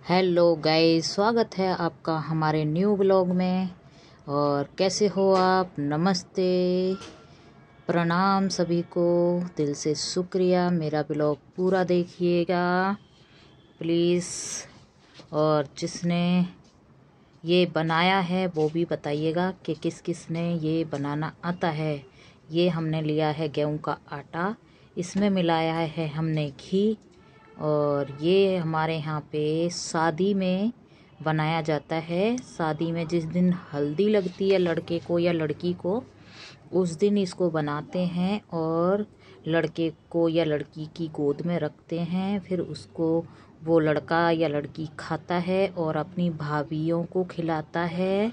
Hello guys, स्वागत है आपका हमारे न्यू ब्लॉग में। और कैसे हो आप? नमस्ते, प्रणाम सभी को। दिल से शुक्रिया, मेरा ब्लॉग पूरा देखिएगा प्लीज़। और जिसने ये बनाया है वो भी बताइएगा कि किस किस ने ये बनाना आता है। ये हमने लिया है गेहूं का आटा, इसमें मिलाया है हमने घी। और ये हमारे यहाँ पे शादी में बनाया जाता है। शादी में जिस दिन हल्दी लगती है लड़के को या लड़की को, उस दिन इसको बनाते हैं और लड़के को या लड़की की गोद में रखते हैं। फिर उसको वो लड़का या लड़की खाता है और अपनी भाभीयों को खिलाता है।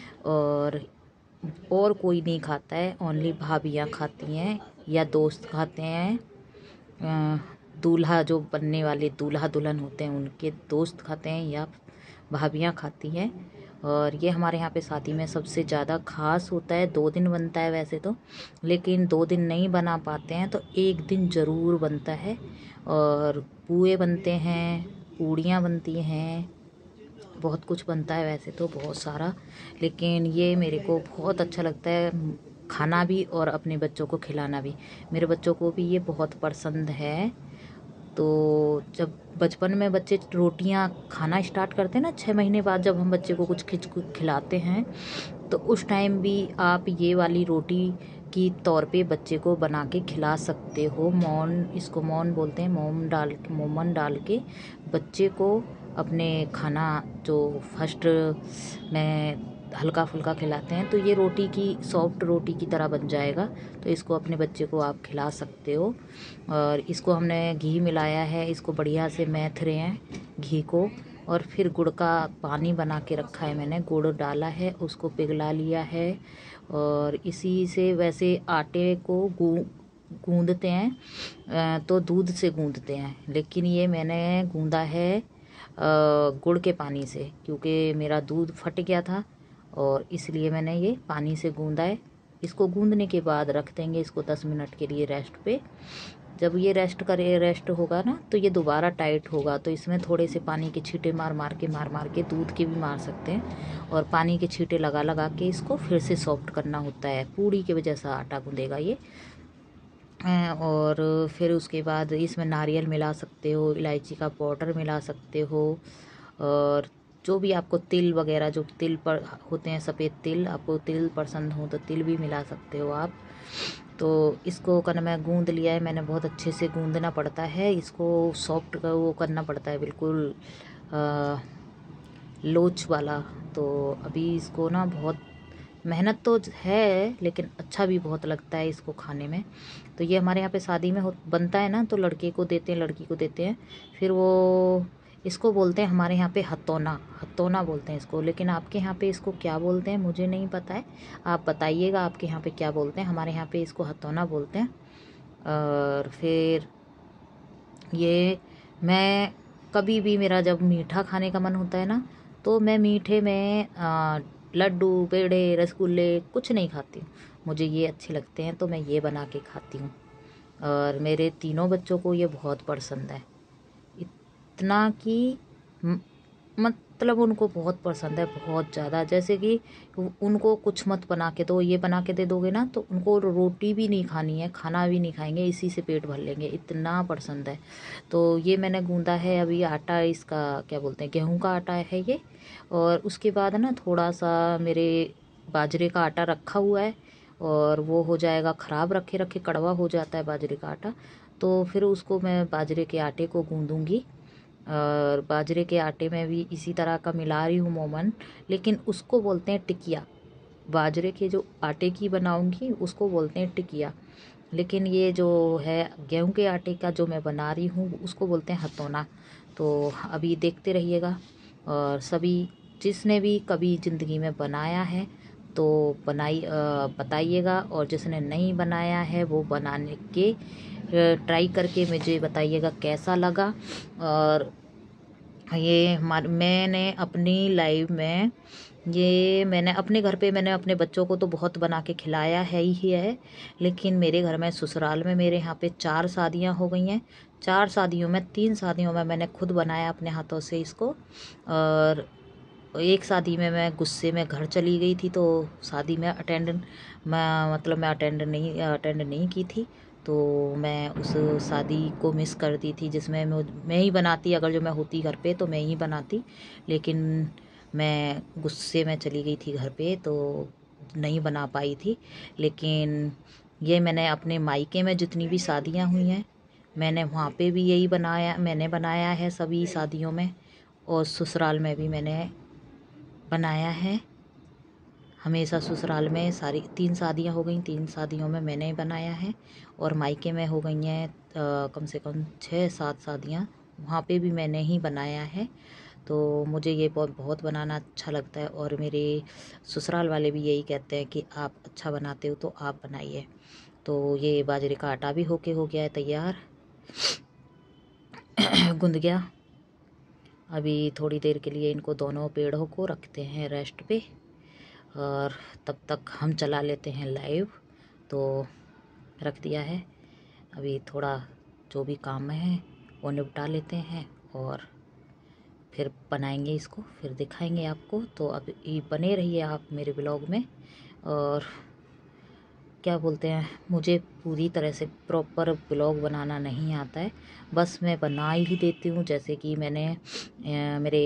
और कोई नहीं खाता है, ओनली भाभियाँ खाती हैं या दोस्त खाते हैं। दूल्हा जो बनने वाले दूल्हा दुल्हन होते हैं उनके दोस्त खाते हैं या भाभियाँ खाती हैं। और ये हमारे यहाँ पे शादी में सबसे ज़्यादा खास होता है। 2 दिन बनता है वैसे तो, लेकिन 2 दिन नहीं बना पाते हैं तो 1 दिन ज़रूर बनता है। और पुए बनते हैं, पूड़ियाँ बनती हैं, बहुत कुछ बनता है वैसे तो, बहुत सारा। लेकिन ये मेरे को बहुत अच्छा लगता है खाना भी और अपने बच्चों को खिलाना भी। मेरे बच्चों को भी ये बहुत पसंद है। तो जब बचपन में बच्चे रोटियां खाना स्टार्ट करते हैं ना, 6 महीने बाद जब हम बच्चे को कुछ खिलाते हैं, तो उस टाइम भी आप ये वाली रोटी की तौर पे बच्चे को बना के खिला सकते हो। इसको मौन बोलते हैं। मोमन डाल के बच्चे को अपने खाना जो फर्स्ट में हल्का फुल्का खिलाते हैं, तो ये रोटी की सॉफ्ट रोटी की तरह बन जाएगा। तो इसको अपने बच्चे को आप खिला सकते हो। और इसको हमने घी मिलाया है, इसको बढ़िया से मैथ रहे हैं घी को। और फिर गुड़ का पानी बना के रखा है, मैंने गुड़ डाला है, उसको पिघला लिया है। और इसी से वैसे आटे को गूंदते हैं तो दूध से गूंदते हैं, लेकिन ये मैंने गूंदा है गुड़ के पानी से, क्योंकि मेरा दूध फट गया था और इसलिए मैंने ये पानी से गूंदा है। इसको गूंदने के बाद रख देंगे इसको 10 मिनट के लिए रेस्ट पे। जब ये रेस्ट होगा ना, तो ये दोबारा टाइट होगा। तो इसमें थोड़े से पानी के छींटे मार मार के दूध के भी मार सकते हैं, और पानी के छींटे लगा लगा के इसको फिर से सॉफ्ट करना होता है। पूड़ी के वजह से आटा गूंदेगा ये। और फिर उसके बाद इसमें नारियल मिला सकते हो, इलायची का पाउडर मिला सकते हो, और जो भी आपको तिल वगैरह, जो तिल पर होते हैं सफ़ेद तिल, आपको तिल पसंद हो तो तिल भी मिला सकते हो आप। तो इसको करना, मैं गूंद लिया है मैंने। बहुत अच्छे से गूंदना पड़ता है इसको, सॉफ्ट का वो करना पड़ता है बिल्कुल लोच वाला। तो अभी इसको ना बहुत मेहनत तो है, लेकिन अच्छा भी बहुत लगता है इसको खाने में। तो ये हमारे यहाँ पे शादी में बनता है ना, तो लड़के को देते हैं, लड़की को देते हैं। फिर वो इसको बोलते हैं हमारे यहाँ पे हथौना, हथौना बोलते हैं इसको। लेकिन आपके यहाँ पे इसको क्या बोलते हैं मुझे नहीं पता है, आप बताइएगा आपके यहाँ पे क्या बोलते हैं। हमारे यहाँ पे इसको हथौना बोलते हैं। और फिर ये मैं कभी भी, मेरा जब मीठा खाने का मन होता है ना, तो मैं मीठे में लड्डू, पेड़े, रसगुल्ले कुछ नहीं खाती हूँ। मुझे ये अच्छे लगते हैं तो मैं ये बना के खाती हूँ। और मेरे तीनों बच्चों को ये बहुत पसंद है, इतना कि मतलब उनको बहुत पसंद है, बहुत ज़्यादा। जैसे कि उनको कुछ मत बना के दो, ये बना के दे दोगे ना तो उनको रोटी भी नहीं खानी है, खाना भी नहीं खाएंगे, इसी से पेट भर लेंगे, इतना पसंद है। तो ये मैंने गूंदा है अभी आटा, इसका क्या बोलते हैं, गेहूं का आटा है ये। और उसके बाद ना थोड़ा सा मेरे बाजरे का आटा रखा हुआ है, और वो हो जाएगा ख़राब, रखे रखे कड़वा हो जाता है बाजरे का आटा। तो फिर उसको मैं बाजरे के आटे को गूंदूंगी। और बाजरे के आटे में भी इसी तरह का मिला रही हूँ मोमन, लेकिन उसको बोलते हैं टिकिया। बाजरे के जो आटे की बनाऊंगी उसको बोलते हैं टिकिया, लेकिन ये जो है गेहूं के आटे का जो मैं बना रही हूँ उसको बोलते हैं हथौना। तो अभी देखते रहिएगा। और सभी जिसने भी कभी ज़िंदगी में बनाया है तो बताइएगा, और जिसने नहीं बनाया है वो बनाने के ट्राई करके मुझे बताइएगा कैसा लगा। और ये मैंने अपनी लाइव में ये मैंने अपने घर पे मैंने अपने बच्चों को तो बहुत बना के खिलाया है ही है, लेकिन मेरे घर में ससुराल में मेरे यहाँ पे 4 शादियाँ हो गई हैं। 4 शादियों में 3 शादियों में मैंने खुद बनाया अपने हाथों से इसको। और एक शादी में मैं गुस्से में घर चली गई थी, तो शादी में मैं अटेंड नहीं की थी। तो मैं उस शादी को मिस कर दी थी जिसमें मैं ही बनाती, अगर जो मैं होती घर पे तो मैं ही बनाती, लेकिन मैं गुस्से में चली गई थी घर पे तो नहीं बना पाई थी। लेकिन ये मैंने अपने मायके में जितनी भी शादियां हुई हैं मैंने वहाँ पे भी यही मैंने बनाया है सभी शादियों में, और ससुराल में भी मैंने बनाया है। हमेशा ससुराल में सारी 3 शादियाँ हो गई, 3 शादियों में मैंने बनाया है, और मायके में हो गई हैं कम से कम 6-7 शादियाँ, वहाँ पे भी मैंने ही बनाया है। तो मुझे ये बहुत बनाना अच्छा लगता है, और मेरे ससुराल वाले भी यही कहते हैं कि आप अच्छा बनाते हो तो आप बनाइए। तो ये बाजरे का आटा भी हो गया है तैयार, गूंद गया। अभी थोड़ी देर के लिए इनको दोनों पेड़ों को रखते हैं रेस्ट पे, और तब तक हम चला लेते हैं लाइव। तो रख दिया है, अभी थोड़ा जो भी काम है वो निपटा लेते हैं और फिर बनाएंगे इसको, फिर दिखाएंगे आपको। तो अब ये बने रहिए आप मेरे ब्लॉग में। और क्या बोलते हैं, मुझे पूरी तरह से प्रॉपर ब्लॉग बनाना नहीं आता है, बस मैं बना ही देती हूँ। जैसे कि मैंने मेरे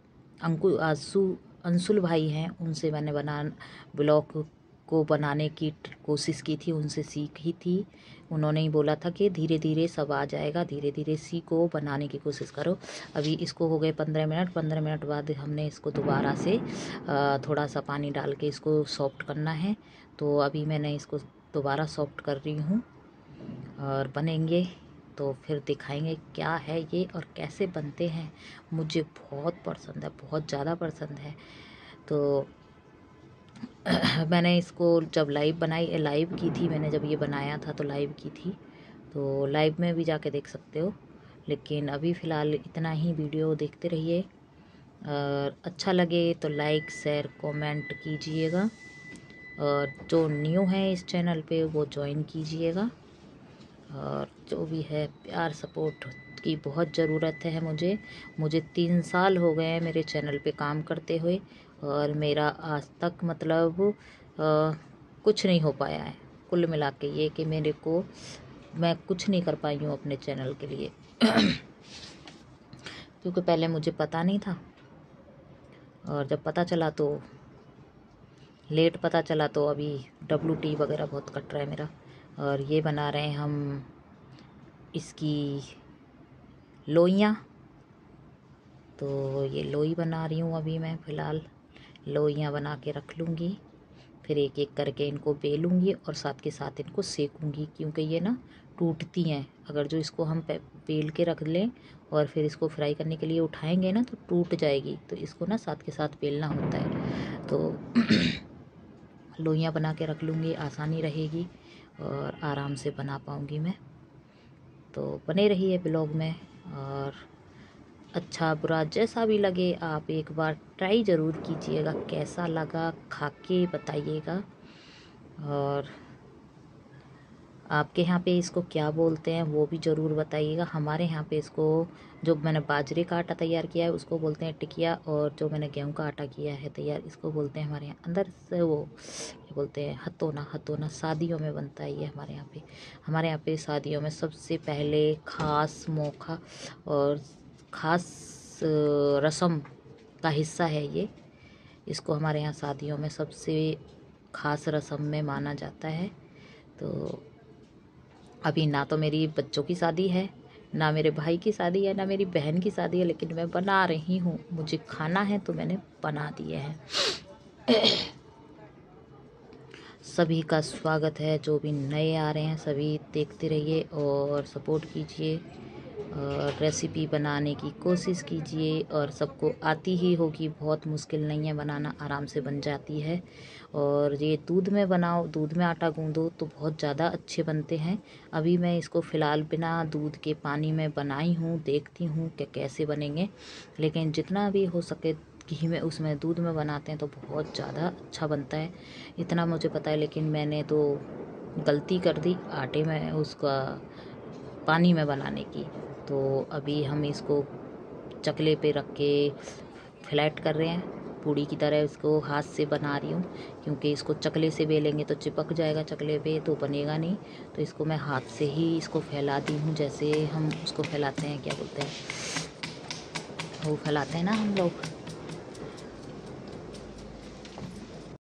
अंशुल भाई हैं, उनसे मैंने ब्लॉग को बनाने की कोशिश की थी, उनसे सीखी थी। उन्होंने ही बोला था कि धीरे धीरे सब आ जाएगा, धीरे धीरे सीखो, बनाने की कोशिश करो। अभी इसको हो गए 15 मिनट। 15 मिनट बाद हमने इसको दोबारा से थोड़ा सा पानी डाल के इसको सॉफ्ट करना है। तो अभी मैंने इसको दोबारा सॉफ्ट कर रही हूँ, और बनेंगे तो फिर दिखाएंगे क्या है ये और कैसे बनते हैं। मुझे बहुत पसंद है, बहुत ज़्यादा पसंद है। तो मैंने इसको जब लाइव की थी, मैंने जब ये बनाया था तो लाइव की थी, तो लाइव में भी जाके देख सकते हो। लेकिन अभी फ़िलहाल इतना ही, वीडियो देखते रहिए, और अच्छा लगे तो लाइक शेयर कमेंट कीजिएगा, और जो न्यू है इस चैनल पे वो ज्वाइन कीजिएगा। और जो भी है प्यार सपोर्ट की बहुत ज़रूरत है मुझे 3 साल हो गए हैं मेरे चैनल पे काम करते हुए, और मेरा आज तक मतलब कुछ नहीं हो पाया है। कुल मिला के ये कि मैं कुछ नहीं कर पाई हूँ अपने चैनल के लिए क्योंकि पहले मुझे पता नहीं था, और जब पता चला तो लेट पता चला, तो अभी WT वगैरह बहुत कट रहा है मेरा। और ये बना रहे हैं हम इसकी लोइयाँ। तो ये लोई बना रही हूँ अभी मैं फ़िलहाल, लोइयाँ बना के रख लूँगी, फिर एक एक करके इनको बेलूँगी और साथ के साथ इनको सेकूँगी, क्योंकि ये ना टूटती हैं। अगर जो इसको हम बेल के रख लें और फिर इसको फ्राई करने के लिए उठाएंगे ना तो टूट जाएगी, तो इसको ना साथ के साथ बेलना होता है। तो लोइयाँ बना के रख लूँगी, आसानी रहेगी और आराम से बना पाऊँगी मैं। तो बने रहिए ब्लॉग में, और अच्छा बुरा जैसा भी लगे आप एक बार ट्राई ज़रूर कीजिएगा, कैसा लगा खा के बताइएगा। और आपके यहाँ पे इसको क्या बोलते हैं वो भी ज़रूर बताइएगा। हमारे यहाँ पे इसको, जो मैंने बाजरे का आटा तैयार किया है उसको बोलते हैं टिकिया, और जो मैंने गेहूं का आटा किया है तैयार इसको बोलते हैं हमारे यहाँ अंदर से वो क्या बोलते हैं, हथोना। शादियों में बनता है ये हमारे यहाँ पे शादियों में सबसे पहले ख़ास मौका और ख़ास रस्म का हिस्सा है ये। इसको हमारे यहाँ शादियों में सबसे ख़ास रस्म में माना जाता है। तो अभी ना तो मेरी बच्चों की शादी है, ना मेरे भाई की शादी है, ना मेरी बहन की शादी है, लेकिन मैं बना रही हूँ, मुझे खाना है तो मैंने बना दिए हैं। सभी का स्वागत है, जो भी नए आ रहे हैं सभी देखते रहिए और सपोर्ट कीजिए। रेसिपी बनाने की कोशिश कीजिए और सबको आती ही होगी, बहुत मुश्किल नहीं है बनाना, आराम से बन जाती है। और ये दूध में बनाओ, दूध में आटा गूँदो तो बहुत ज़्यादा अच्छे बनते हैं। अभी मैं इसको फ़िलहाल बिना दूध के पानी में बनाई हूँ, देखती हूँ कि कैसे बनेंगे। लेकिन जितना भी हो सके घी में, उसमें दूध में बनाते हैं तो बहुत ज़्यादा अच्छा बनता है, इतना मुझे पता है। लेकिन मैंने तो गलती कर दी आटे में, उसका पानी में बनाने की। तो अभी हम इसको चकले पे रख के फ्लैट कर रहे हैं, पूड़ी की तरह इसको हाथ से बना रही हूँ, क्योंकि इसको चकले से बेलेंगे तो चिपक जाएगा चकले पे, तो बनेगा नहीं। तो इसको मैं हाथ से ही इसको फैला दी हूँ, जैसे हम उसको फैलाते हैं, क्या बोलते हैं वो, फैलाते हैं ना हम लोग,